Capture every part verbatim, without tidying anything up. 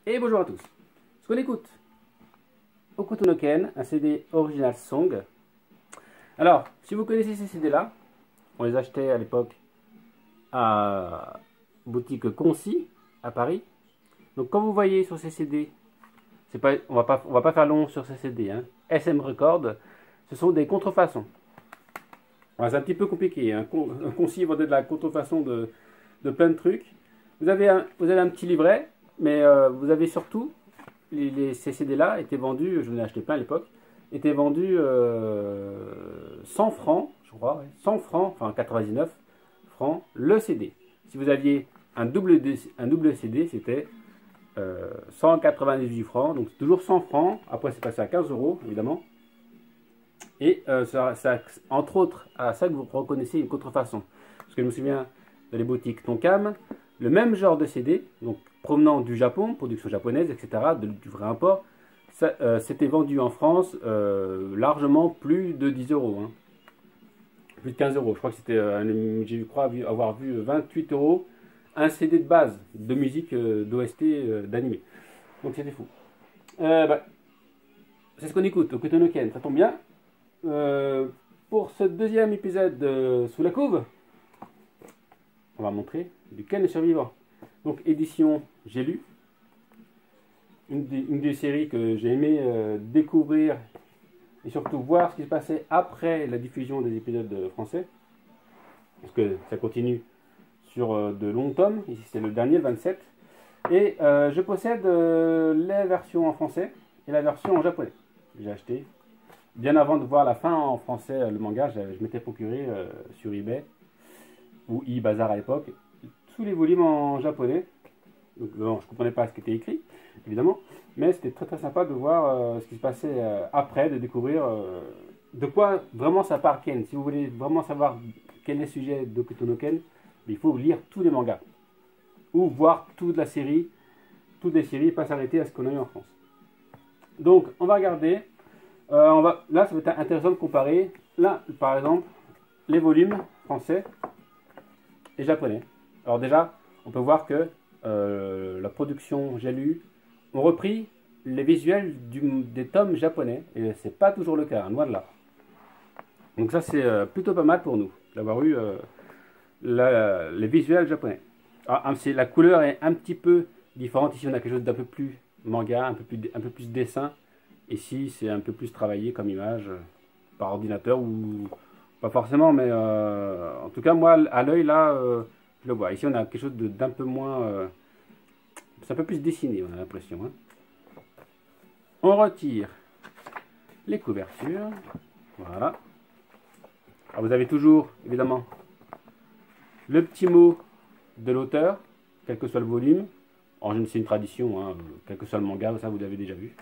Et bonjour à tous. Ce qu'on écoute, Hokuto no Ken, un C D original song. Alors, si vous connaissez ces C D là, on les achetait à l'époque à boutique Concy à Paris. Donc quand vous voyez sur ces C D, c'est pas, on va pas, on va pas faire long sur ces C D, hein. S M Record, ce sont des contrefaçons. Alors, c'est un petit peu compliqué, hein. Concy vendait de la contrefaçon de, de plein de trucs. Vous avez un, vous avez un petit livret, mais euh, vous avez surtout les, les ces C D là étaient vendus, je en ai acheté plein à l'époque, étaient vendus euh, cent francs, je crois, ouais, cent francs, enfin quatre-vingt-dix-neuf francs le C D. Si vous aviez un double, un double C D, c'était euh, cent quatre-vingt-dix-huit francs, donc toujours cent francs. Après, c'est passé à quinze euros, évidemment. Et euh, ça, ça, entre autres, à ça que vous reconnaissez une contrefaçon. Parce que je me souviens dans les boutiques Tonkam, le même genre de C D, donc provenant du Japon, production japonaise, et cetera, de, du vrai import, ça euh, s'était vendu en France euh, largement plus de dix euros. Hein. Plus de quinze euros. Je crois que c'était, euh, j'ai crois avoir vu vingt-huit euros un C D de base de musique euh, d'O S T euh, d'animé. Donc c'était fou. Euh, bah, c'est ce qu'on écoute, Hokuto no Ken, ça tombe bien. Euh, pour ce deuxième épisode de Sous la couve, on va montrer du Ken le survivant. Donc édition J'ai lu, une des, une des séries que j'ai aimé euh, découvrir et surtout voir ce qui se passait après la diffusion des épisodes français, parce que ça continue sur euh, de longs tomes. Ici c'est le dernier, le vingt-sept, et euh, je possède euh, les versions en français et la version en japonais. J'ai acheté bien avant de voir la fin en français, euh, le manga. Je, je m'étais procuré euh, sur eBay ou eBazaar à l'époque tous les volumes en japonais. Donc, bon, je ne comprenais pas ce qui était écrit, évidemment, mais c'était très très sympa de voir euh, ce qui se passait euh, après, de découvrir euh, de quoi vraiment ça parle Ken. Si vous voulez vraiment savoir quel est le sujet d'Hokuto no Ken, il faut lire tous les mangas ou voir toute la série, toutes les séries, pas s'arrêter à ce qu'on a eu en France. Donc, on va regarder. Euh, on va, là, ça va être intéressant de comparer. Là, par exemple, les volumes français et japonais. Alors déjà, on peut voir que euh, la production J'ai lu ont repris les visuels du, des tomes japonais, et c'est pas toujours le cas, hein, loin de là. Donc ça, c'est euh, plutôt pas mal pour nous d'avoir eu euh, la, les visuels japonais. Ah, la couleur est un petit peu différente. Ici, on a quelque chose d'un peu plus manga, un peu plus, un peu plus dessin. Ici, c'est un peu plus travaillé comme image euh, par ordinateur ou pas forcément, mais euh, en tout cas, moi, à l'œil, là, euh, je le vois. Ici, on a quelque chose d'un peu moins... Euh, c'est un peu plus dessiné, on a l'impression. Hein. On retire les couvertures. Voilà. Alors, vous avez toujours, évidemment, le petit mot de l'auteur, quel que soit le volume. En c'est une tradition, hein, quel que soit le manga, ça, vous l'avez déjà vu.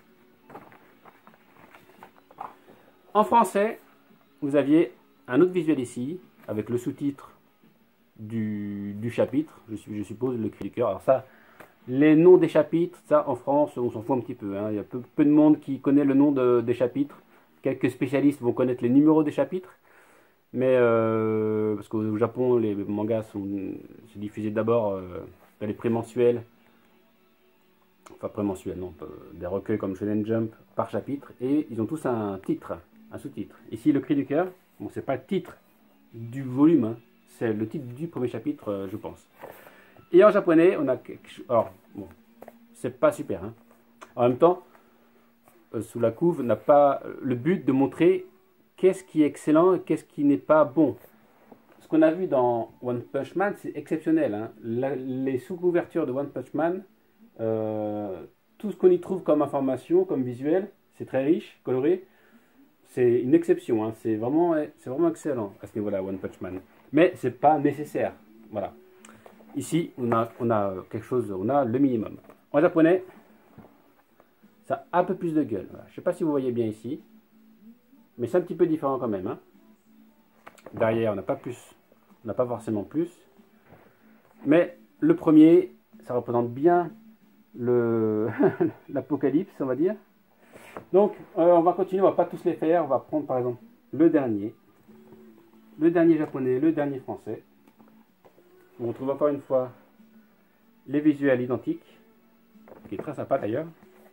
En français, vous aviez un autre visuel ici, avec le sous-titre du, du chapitre, je, je suppose, le cri du cœur. Alors ça, les noms des chapitres, ça en France, on s'en fout un petit peu. Hein. Il y a peu, peu de monde qui connaît le nom de, des chapitres. Quelques spécialistes vont connaître les numéros des chapitres. Mais, euh, parce qu'au Japon, les mangas sont, sont diffusés d'abord euh, dans les prémensuels. Enfin, prémensuels, non. Des recueils comme Shonen Jump par chapitre. Et ils ont tous un titre, un sous-titre. Ici, le cri du cœur, bon, c'est pas le titre du volume, hein. C'est le titre du premier chapitre, euh, je pense. Et en japonais, on a quelque chose. Alors, bon, c'est pas super. Hein. En même temps, euh, Sous la couve n'a pas le but de montrer qu'est-ce qui est excellent et qu'est-ce qui n'est pas bon. Ce qu'on a vu dans One Punch Man, c'est exceptionnel. Hein. La, les sous-couvertures de One Punch Man, euh, tout ce qu'on y trouve comme information, comme visuel, c'est très riche, coloré. C'est une exception. Hein. C'est vraiment, c'est vraiment excellent à ce niveau-là, One Punch Man. Mais c'est pas nécessaire. Voilà. Ici, on a, on a quelque chose, on a le minimum. En japonais, ça a un peu plus de gueule. Voilà. Je ne sais pas si vous voyez bien ici, mais c'est un petit peu différent quand même. Hein. Derrière, on n'a pas plus, on n'a pas forcément plus. Mais le premier, ça représente bien l'apocalypse, on va dire. Donc, euh, on va continuer, on va pas tous les faire. On va prendre par exemple le dernier, le dernier japonais, le dernier français. On retrouve encore une fois les visuels identiques. qui est très sympa d'ailleurs.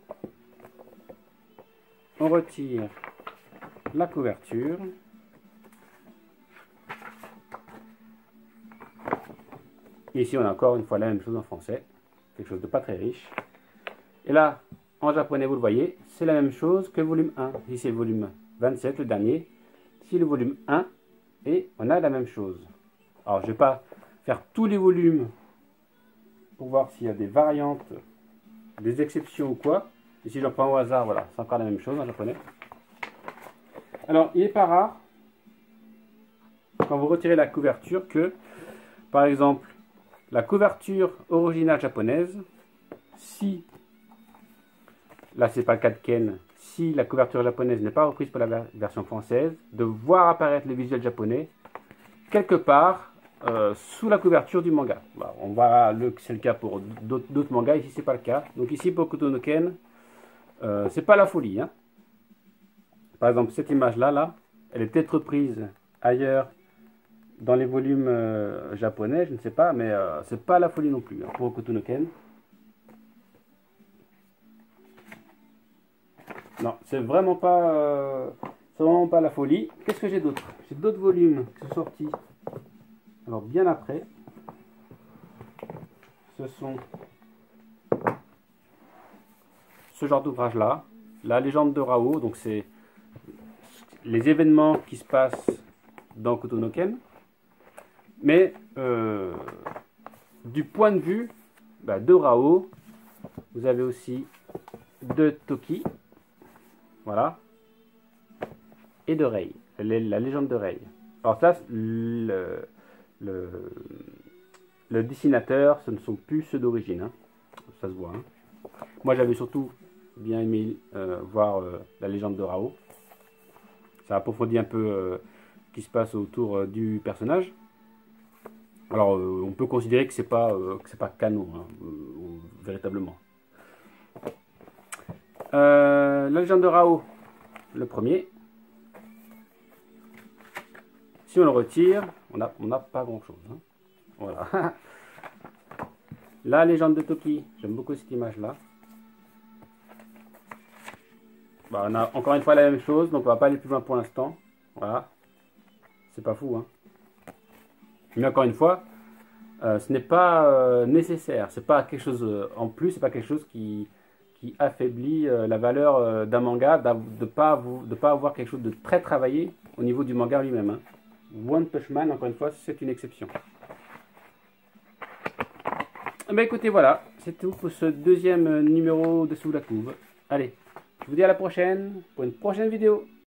On retire la couverture. Et ici, on a encore une fois la même chose en français. Quelque chose de pas très riche. Et là, en japonais, vous le voyez, c'est la même chose que le volume un. Ici, c'est le volume vingt-sept, le dernier. Ici, le volume un. Et on a la même chose. Alors, je ne vais pas faire tous les volumes pour voir s'il y a des variantes, des exceptions ou quoi. Ici, j'en prends au hasard, voilà, c'est encore la même chose en japonais. Alors, il n'est pas rare, quand vous retirez la couverture, que, par exemple, la couverture originale japonaise, si, là c'est pas le cas de Ken, si la couverture japonaise n'est pas reprise pour la ver version française, de voir apparaître le visuel japonais quelque part euh, sous la couverture du manga. Voilà, on voit le c'est le cas pour d'autres mangas, ici c'est pas le cas. Donc ici pour Hokuto no Ken, euh, c'est pas la folie. Hein. Par exemple cette image là, là, elle est peut-être reprise ailleurs dans les volumes euh, japonais, je ne sais pas, mais euh, c'est pas la folie non plus hein, pour Hokuto no Ken. Non, c'est vraiment pas, euh, c'est vraiment pas la folie. Qu'est-ce que j'ai d'autre? J'ai d'autres volumes qui sont sortis. Alors bien après, ce sont ce genre d'ouvrage là, la légende de Rao. Donc c'est les événements qui se passent dans Hokuto no Ken, mais euh, du point de vue bah, de Rao. Vous avez aussi de Toki. Voilà. Et de Rei, la légende de Rei. Alors ça, le, le, le dessinateur, ce ne sont plus ceux d'origine. Hein. Ça se voit. Hein. Moi, j'avais surtout bien aimé euh, voir euh, la légende de Rao. Ça approfondit un peu euh, ce qui se passe autour euh, du personnage. Alors, euh, on peut considérer que c'est pas euh, que c'est pas canon, hein, euh, véritablement. Euh, la légende de Rao, le premier. Si on le retire, on n'a on n'a pas grand chose. Hein. Voilà. La légende de Toki, j'aime beaucoup cette image là. Bah, on a encore une fois la même chose, donc on va pas aller plus loin pour l'instant. Voilà. C'est pas fou. Hein. Mais encore une fois, euh, ce n'est pas euh, nécessaire. C'est pas quelque chose euh, en plus, c'est pas quelque chose qui. qui affaiblit euh, la valeur euh, d'un manga, de ne pas, pas avoir quelque chose de très travaillé au niveau du manga lui-même. Hein. One Punch Man, encore une fois, c'est une exception. Ben écoutez, voilà, c'est tout pour ce deuxième numéro de Sous la Couve. Allez, je vous dis à la prochaine, pour une prochaine vidéo.